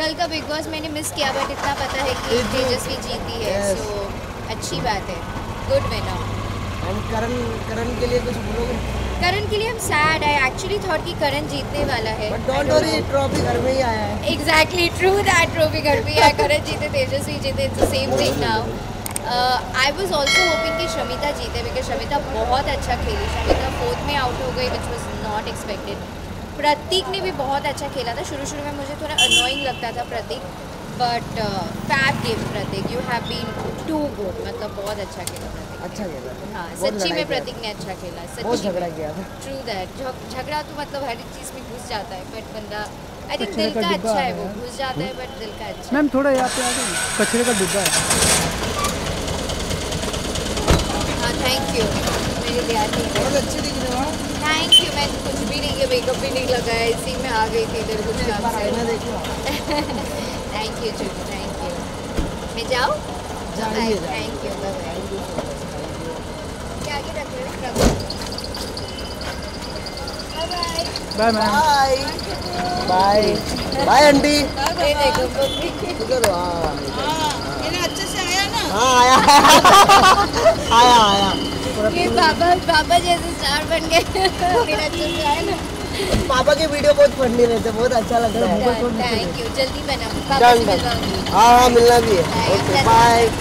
कल का बिग बॉस मैंने मिस किया, बट इतना पता है कि तेजस्वी जीती है, सो अच्छी बात है, गुड विनर। एंड करण के लिए कुछ बोलोगे? करण के लिए हम सैड है, एक्चुअली थॉट कि करण जीतने वाला है, बट डोंट वरी, ट्रॉफी घर में ही आया है। एग्जैक्टली ट्रू दैट, ट्रॉफी घर में है, करण जीते तेजस्वी जीते, it's the same thing now. I was also hoping कि शमिता जीते, बिकॉज शमिता बहुत अच्छा खेली, शमिता 4th में आउट हो गई, which was not expected. Pratik ने भी बहुत अच्छा खेला था, शुरू में मुझे थोड़ा अनोइंग लगता था Pratik, but fab game Pratik, you have been too good, मतलब बहुत अच्छा खेला प्रतीक, अच्छा खेला। हाँ सच्ची में प्रतीक ने अच्छा खेला, बहुत सच्ची झगड़ा किया था। ट्रू दैट, झगड़ा तो मतलब हर एक चीज़ में घुस जाता है, बट बंदा आई थिंक दिल का अच्छा है, वो घुस जाता है बट दिल का अच्छा। मैम थोड़ा यहाँ पे आ जाओ, कचरे का डिब्बा है। हाँ थैंक यू, मेरे ध्यान नहीं था। बहुत अच्छी दिख रही हो। थैंक यू, मैं कुछ भी नहीं किया, मेकअप भी नहीं लगाया, इसी में आ गई थी इधर कुछ काम से। थैंक यू चुप, थैंक यू। मैं जाऊँ? थैंक यू, बाय क्या आगे रख रहे हो? Bye ma'am. Bye bye bye aunty. ये देखो मम्मी, इधर हाँ मैंने अच्छे से आया ना। हाँ आया आया आया। ये बाबा जैसे स्टार बन गए, मेरा अच्छे से आया ना। पापा के वीडियो बहुत फनी रहते, बहुत अच्छा लगता है। थैंक यू, जल्दी बनाओ, पापा डन से डन। मिलवाऊंगी। हाँ हाँ मिलना भी है। Okay bye.